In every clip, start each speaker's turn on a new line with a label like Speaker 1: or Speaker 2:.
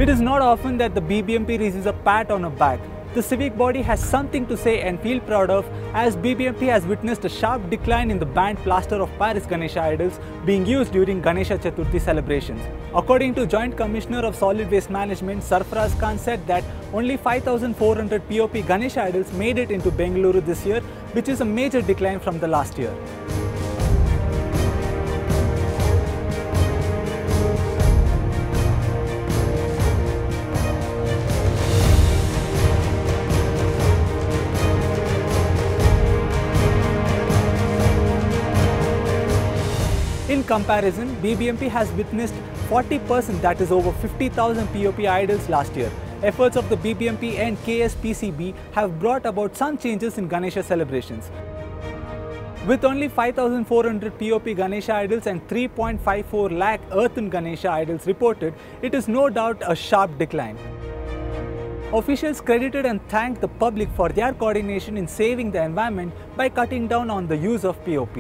Speaker 1: It is not often that the BBMP receives a pat on the back. The civic body has something to say and feel proud of, as BBMP has witnessed a sharp decline in the banned plaster of Paris Ganesha idols being used during Ganesha Chaturthi celebrations. According to Joint Commissioner of Solid Waste Management, Sarfaraz Khan said that only 5,400 POP Ganesha idols made it into Bengaluru this year, which is a major decline from the last year. In comparison, BBMP has witnessed 40%, that is over 50,000 POP idols last year. Efforts of the BBMP and KSPCB have brought about some changes in Ganesha celebrations. With only 5,400 POP Ganesha idols and 3.54 lakh earthen Ganesha idols reported, it is no doubt a sharp decline. Officials credited and thanked the public for their coordination in saving the environment by cutting down on the use of POP.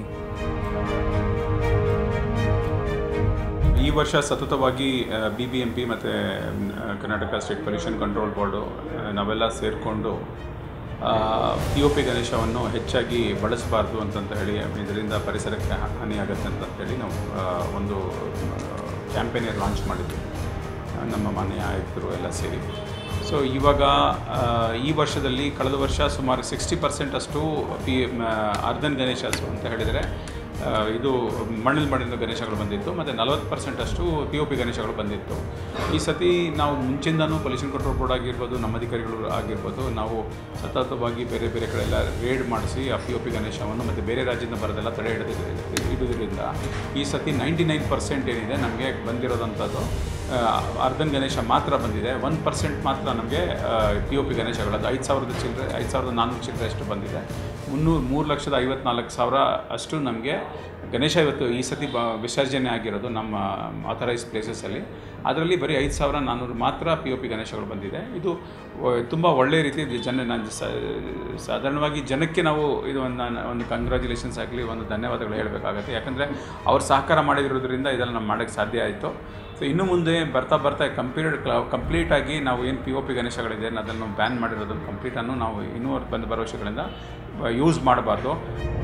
Speaker 2: ಈ ವರ್ಷ ಸತತವಾಗಿ BBMP ಮತ್ತು Karnataka state pollution control board ನಾವೆಲ್ಲ ಸೇರಿಕೊಂಡು POP ಗಣೇಶವನ್ನು ಹೆಚ್ಚಾಗಿ ಬಳಸಬಾರ್ದು ಅಂತ ಹೇಳಿ, ಇದರಿಂದ ಪರಿಸರಕ್ಕೆ ಹಾನಿಯಾಗುತ್ತೆ ಅಂತೇಳಿ ನಾವು ಒಂದು ಕ್ಯಾಂಪೇನ್ ಲಾಂಚ್ ಮಾಡಿದ್ವಿ, ನಮ್ಮ ಮಾನ್ಯ ಆಯುಕ್ತರು ಎಲ್ಲ ಸೇರಿ. ಸೊ ಇವಾಗ ಈ ವರ್ಷದಲ್ಲಿ ಕಳೆದ ವರ್ಷ ಸುಮಾರು 60% ಅಷ್ಟು ಅರ್ಧನ್ ಗಣೇಶಸ್ ಅಂತ ಹೇಳಿದರೆ ಇದು ಮಣ್ಣಲ್ಲಿ ಮಾಡಿದ ಗಣೇಶಗಳು ಬಂದಿತ್ತು, ಮತ್ತು 40% ಅಷ್ಟು POP ಗಣೇಶಗಳು ಬಂದಿತ್ತು. ಈ ಸತಿ ನಾವು ಮುಂಚಿಂದನೂ ಪೊಲ್ಯೂಷನ್ ಕಂಟ್ರೋಲ್ ಬೋರ್ಡ್ ಆಗಿರ್ಬೋದು, ನಮ್ಮ ಅಧಿಕಾರಿಗಳು ಆಗಿರ್ಬೋದು, ನಾವು ಸತತವಾಗಿ ಬೇರೆ ಬೇರೆ ಕಡೆಯೆಲ್ಲ ರೇಡ್ ಮಾಡಿಸಿ ಆ POP ಗಣೇಶವನ್ನು ಮತ್ತು ಬೇರೆ ರಾಜ್ಯದಿಂದ ಬರೋದೆಲ್ಲ ತಡೆ ಹಿಡಿದ್ರಿಂದ ಈ ಸತಿ 99% ಏನಿದೆ ನಮಗೆ ಬಂದಿರೋದಂಥದ್ದು ಅರ್ಧನ್ ಗಣೇಶ ಮಾತ್ರ ಬಂದಿದೆ. 1% ಮಾತ್ರ ನಮಗೆ POP ಗಣೇಶಗಳು, ಅದು 5,000 ಚಿಲ್ಲರೆ 5,400 ಚಿಲ್ಲರೆ ಅಷ್ಟು ಬಂದಿದೆ. 3,54,000 ಅಷ್ಟು ನಮಗೆ ಗಣೇಶ ಇವತ್ತು ಈ ಸತಿ ವಿಸರ್ಜನೆ ಆಗಿರೋದು ನಮ್ಮ ಆಥರೈಸ್ ಪ್ಲೇಸಸಲ್ಲಿ. ಅದರಲ್ಲಿ ಬರೀ 5,400 ಮಾತ್ರ POP ಗಣೇಶಗಳು ಬಂದಿದೆ. ಇದು ತುಂಬ ಒಳ್ಳೆಯ ರೀತಿ ನಾನು ಸಾಧಾರಣವಾಗಿ ಜನಕ್ಕೆ ನಾವು ಇದು ಒಂದು ಕಂಗ್ರ್ಯಾಚುಲೇಷನ್ಸ್ ಆಗಲಿ, ಒಂದು ಧನ್ಯವಾದಗಳು ಹೇಳಬೇಕಾಗತ್ತೆ. ಯಾಕಂದರೆ ಅವ್ರು ಸಹಕಾರ ಮಾಡಿರೋದ್ರಿಂದ ಇದೆಲ್ಲ ನಾವು ಮಾಡೋಕ್ಕೆ ಸಾಧ್ಯ ಆಯಿತು. ಸೊ ಇನ್ನು ಮುಂದೆ ಬರ್ತಾ ಕಂಪ್ಲೀಟಾಗಿ ನಾವು ಏನು POP ಗಣೇಶಗಳಿದೆ ಅದನ್ನು ಬ್ಯಾನ್ ಮಾಡಿರೋದು ಕಂಪ್ಲೀಟನ್ನು ನಾವು ಇನ್ನೂ ಬರೋ ವರ್ಷಗಳಿಂದ ಯೂಸ್ ಮಾಡಬಾರ್ದು.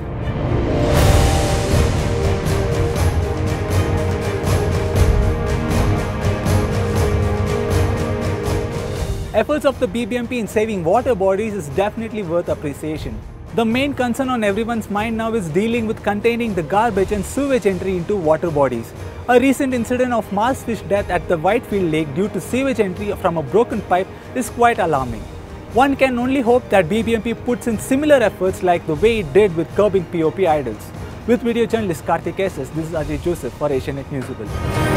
Speaker 1: Efforts of the BBMP in saving water bodies is definitely worth appreciation. The main concern on everyone's mind now is dealing with containing the garbage and sewage entry into water bodies. A recent incident of mass fish death at the Whitefield Lake due to sewage entry from a broken pipe is quite alarming. One can only hope that BBMP puts in similar efforts like the way it did with curbing POP idols. With video journalist Karthik SS, this is Ajay Joseph for Asianet Newsable.